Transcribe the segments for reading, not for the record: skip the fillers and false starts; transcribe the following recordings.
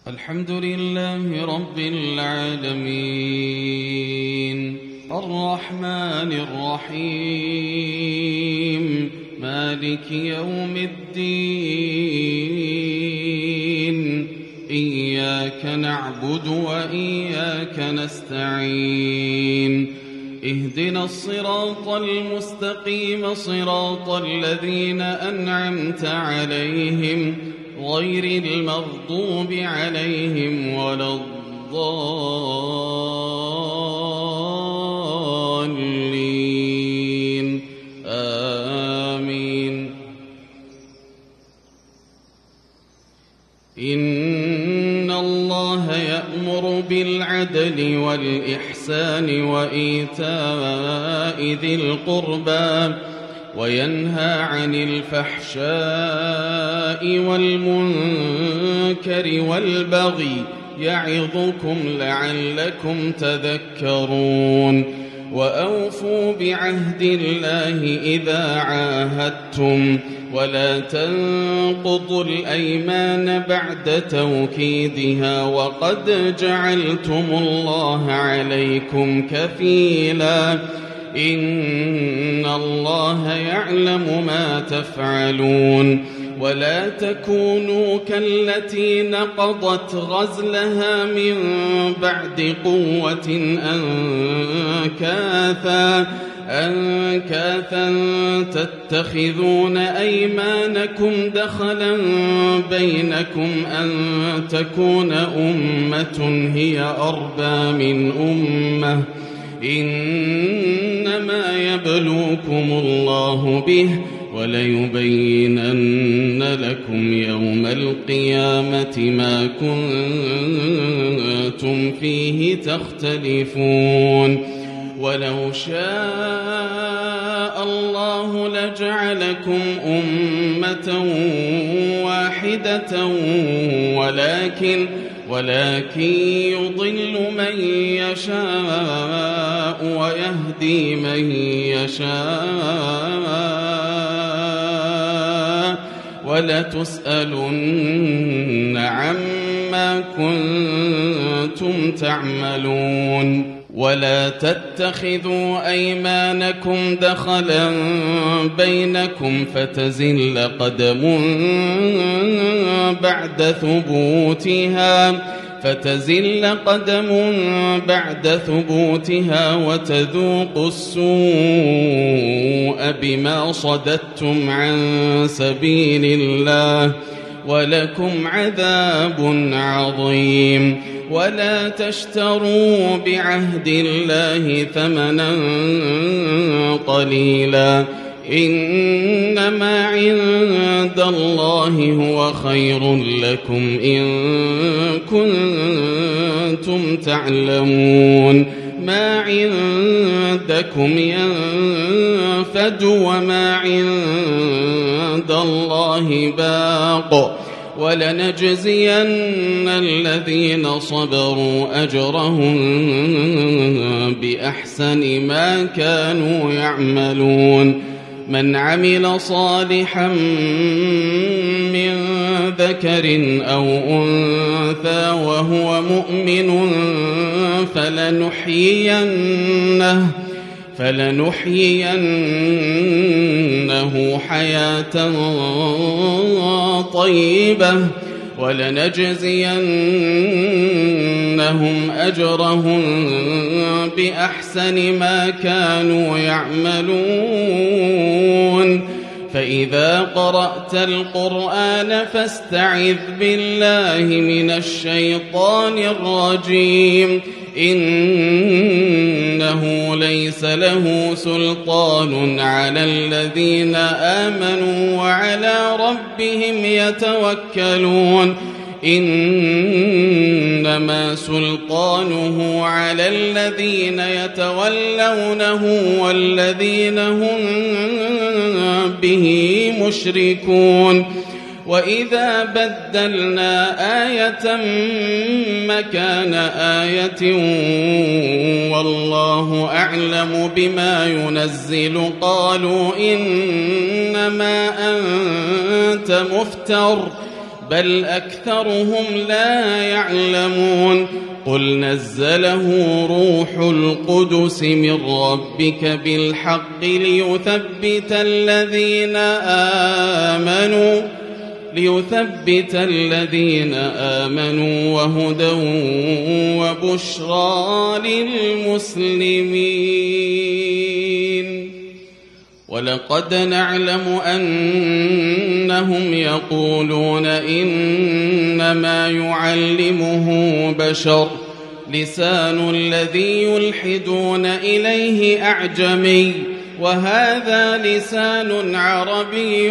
الحمد لله رب العالمين الرحمن الرحيم مالك يوم الدين إياك نعبد وإياك نستعين اهدنا الصراط المستقيم صراط الذين أنعمت عليهم غير المغضوب عليهم ولا الضالين آمين. إن الله يأمر بالعدل والإحسان وإيتاء ذي القربى وينهى عن الفحشاء والمنكر والبغي يعظكم لعلكم تذكرون. وأوفوا بعهد الله إذا عاهدتم ولا تنقضوا الأيمان بعد توكيدها وقد جعلتم الله عليكم كفيلا إن الله يعلم ما تفعلون. ولا تكونوا كالتي نقضت غزلها من بعد قوة أنكاثا تتخذون أيمانكم دخلا بينكم أن تكون أمة هي أربى من أمة إنما يبلوكم الله به وليبينن لكم يوم القيامة ما كنتم فيه تختلفون. ولو شاء الله لجعلكم أمة واحدة ولكن يضل من يشاء ويهدي من يشاء ولتسألن عما كنتم تعملون. ولا تتخذوا أيمانكم دخلا بينكم فتزل قدم بعد ثبوتها وتذوقوا السوء بما صددتم عن سبيل الله ولكم عذاب عظيم. ولا تشتروا بعهد الله ثمنا قليلا إنما عند الله هو خير لكم إن كنتم تعلمون. ما عندكم ينفد وما عند الله باق ولنجزين الذين صبروا أجرهم بأحسن ما كانوا يعملون. من عمل صالحا من ذكر أو أنثى وهو مؤمن فلنحيينه حياة طيبة ولنجزينهم أجرهم بأحسن ما كانوا يعملون. فإذا قرأت القرآن فاستعذ بالله من الشيطان الرجيم إنه ليس له سلطان على الذين آمنوا وعلى ربهم يتوكلون. إنما سلطانه على الذين يتولونه والذين هم به مشركون. وإذا بدلنا آية مكان آية والله أعلم بما ينزل قالوا إنما أنت مفتر بل أكثرهم لا يعلمون قل نزله روح القدس من ربك بالحق ليثبت الذين آمنوا وهدى وبشرى للمسلمين ولقد نعلم أنهم يقولون إنما يعلمه بشر لسان الذي يلحدون إليه أعجمي وهذا لسان عربي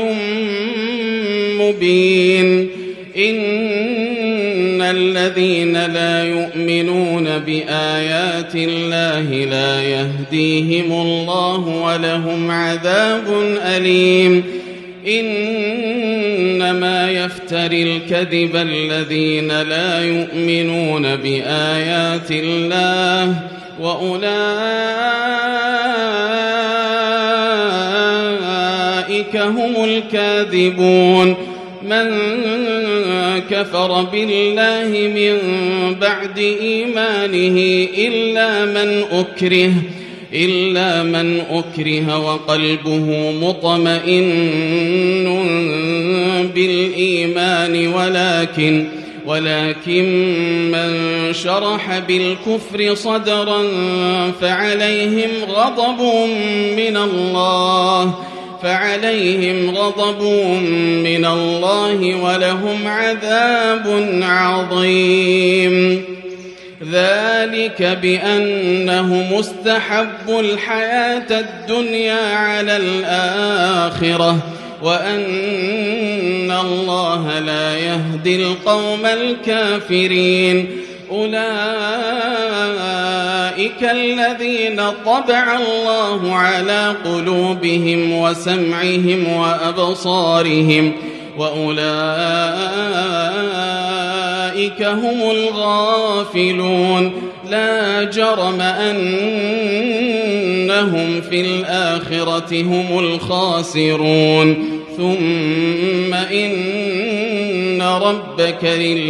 مبين إن الذين لا يؤمنون بآيات الله لا يهديهم الله ولهم عذاب أليم إنما يفتري الكذب الذين لا يؤمنون بآيات الله وأولئك هم الكاذبون من كفر بالله من بعد إيمانه إلا من أكره وقلبه مطمئن بالإيمان ولكن من شرح بالكفر صدرا فعليهم غضب من الله ولهم عذاب عظيم ذلك بأنه مستحب الحياة الدنيا على الآخرة وأن الله لا يهدي القوم الكافرين أولئك الذين طبع الله على قلوبهم وسمعهم وأبصارهم وأولئك هم الغافلون لا جرم أنهم في الآخرة هم الخاسرون ثم إن ربك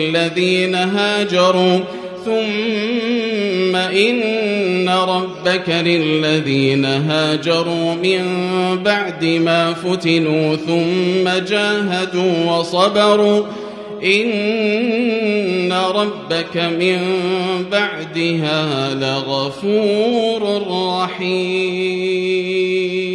للذين هاجروا من بعد ما فتنوا ثم جاهدوا وصبروا إن ربك من بعدها لغفور رحيم.